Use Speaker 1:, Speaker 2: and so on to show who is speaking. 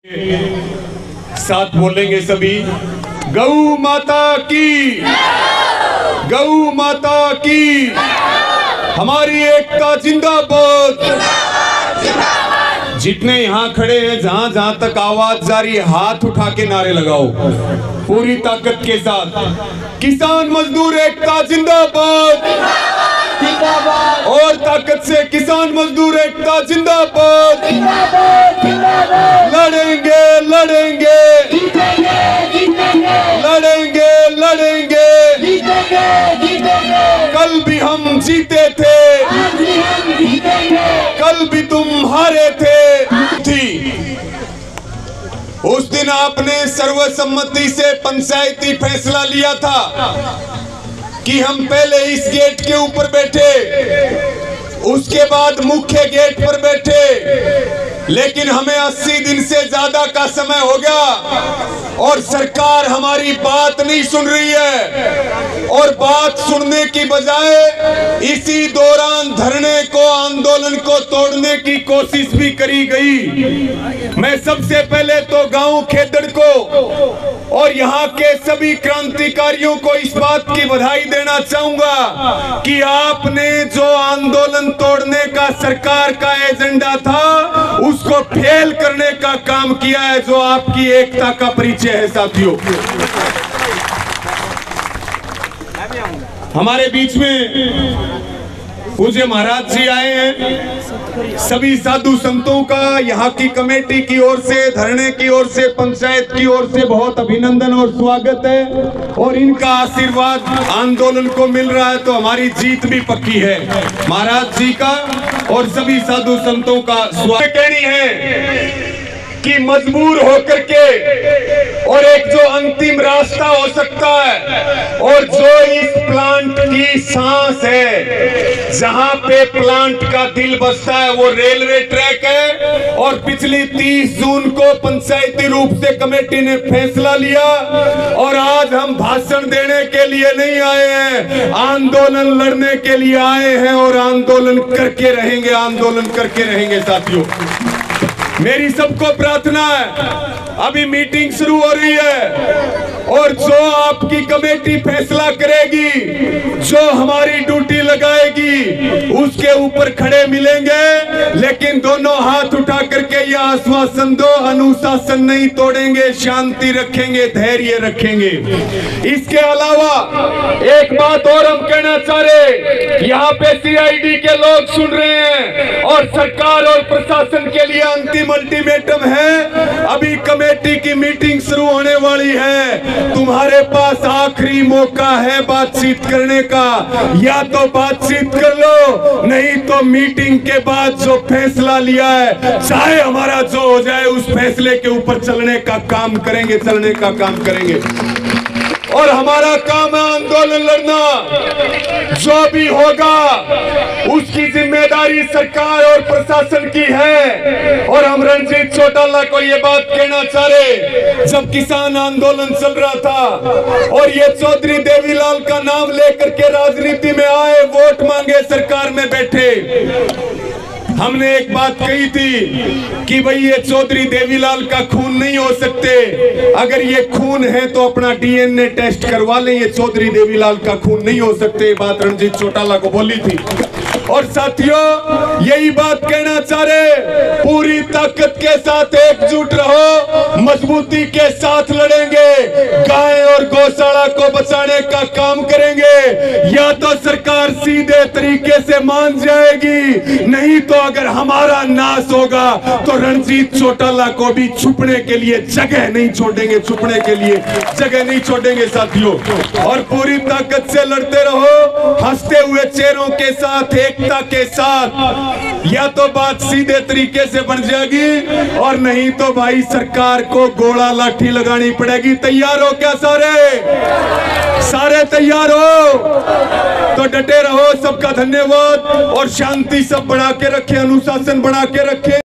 Speaker 1: साथ बोलेंगे सभी। गौ माता की, गौ माता की, हमारी एकता जिंदाबाद। जितने यहाँ खड़े हैं, जहां जहां तक आवाज जा रही है, हाथ उठा के नारे लगाओ पूरी ताकत के साथ। किसान मजदूर एकता जिंदाबाद, और ताकत से किसान मजदूर एकता जिंदाबाद। लड़ेंगे लड़ेंगे लड़ेंगे लड़ेंगे, कल भी हम जीते थे, कल भी तुम हारे थे। उस दिन आपने सर्वसम्मति से पंचायती फैसला लिया था कि हम पहले इस गेट के ऊपर बैठे, उसके बाद मुख्य गेट पर बैठे, लेकिन हमें 80 दिन से ज्यादा का समय हो गया और सरकार हमारी बात नहीं सुन रही है। और बात सुनने की बजाय इसी दौरान धरने को, आंदोलन को तोड़ने की कोशिश भी करी गई। मैं सबसे पहले तो गांव खेदड़ को और यहाँ के सभी क्रांतिकारियों को इस बात की बधाई देना चाहूंगा कि आपने जो आंदोलन तोड़ने का सरकार का एजेंडा था, उसको फेल करने का काम किया है, जो आपकी एकता का परिचय है। साथियों, हमारे बीच में पूज्य महाराज जी आए हैं। सभी साधु संतों का यहाँ की कमेटी की ओर से, धरने की ओर से, पंचायत की ओर से बहुत अभिनंदन और स्वागत है। और इनका आशीर्वाद आंदोलन को मिल रहा है तो हमारी जीत भी पक्की है। महाराज जी का और सभी साधु संतों का स्वागत कहनी है कि मजबूर होकर के, और एक जो अंतिम रास्ता हो सकता है, और जो इस प्लांट की सांस है, जहां पे प्लांट का दिल बसता है, वो रेलवे ट्रैक है। और पिछली 30 जून को पंचायती रूप से कमेटी ने फैसला लिया, और आज हम भाषण देने के लिए नहीं आए हैं, आंदोलन लड़ने के लिए आए हैं, और आंदोलन करके रहेंगे, आंदोलन करके रहेंगे। साथियों, मेरी सबको प्रार्थना है, अभी मीटिंग शुरू हो रही है, और जो आपकी कमेटी फैसला करेगी, जो हमारी ड्यूटी लगाएगी, उसके ऊपर खड़े मिलेंगे। लेकिन दोनों हाथ उठा करके यह आश्वासन दो, अनुशासन नहीं तोड़ेंगे, शांति रखेंगे, धैर्य रखेंगे। इसके अलावा एक बात और हम कहना चाह रहे, यहाँ पे CID के लोग सुन रहे हैं, और सरकार और प्रशासन के लिए अंतिम अल्टीमेटम है। अभी कमेटी की मीटिंग शुरू होने वाली है, तुम्हारे पास आखिरी मौका है बातचीत करने का। या तो बातचीत कर लो, नहीं तो मीटिंग के बाद जो फैसला लिया है, चाहे हमारा जो हो जाए, उस फैसले के ऊपर चलने का काम करेंगे, चलने का काम करेंगे। और हमारा काम है आंदोलन लड़ना। जो भी होगा उसकी जिम्मेदारी सरकार और प्रशासन की है। और हम रणजीत चौटाला को ये बात कहना चाह रहे, जब किसान आंदोलन चल रहा था और ये चौधरी देवीलाल का नाम लेकर के राजनीति में आए, वोट मांगे, सरकार में बैठे, हमने एक बात कही थी कि भाई ये चौधरी देवीलाल का खून नहीं हो सकते, अगर ये खून है तो अपना DNA टेस्ट करवा लें, ये चौधरी देवीलाल का खून नहीं हो सकते। ये बात रणजीत चौटाला को बोली थी। और साथियों, यही बात कहना चाह रहे, पूरी ताकत के साथ एकजुट रहो, मजबूती के साथ लड़ेंगे, गाय और गौशाला को बचाने का काम करेंगे। या तो सरकार सीधे तरीके से मान जाएगी, नहीं तो अगर हमारा नाश होगा तो रणजीत चौटाला को भी छुपने के लिए जगह नहीं छोड़ेंगे, छुपने के लिए जगह नहीं छोड़ेंगे। साथियों, और पूरी ताकत से लड़ते रहो, हंसते हुए चेहरों के साथ, एकता के साथ। या तो बात सीधे तरीके से बन जाएगी, और नहीं तो भाई सरकार को गोला लाठी लगानी पड़ेगी। तैयार हो क्या सारे? सारे तैयार हो? तो डटे रहो। सबका धन्यवाद, और शांति सब बढ़ा के रखे, अनुशासन बढ़ा के रखे।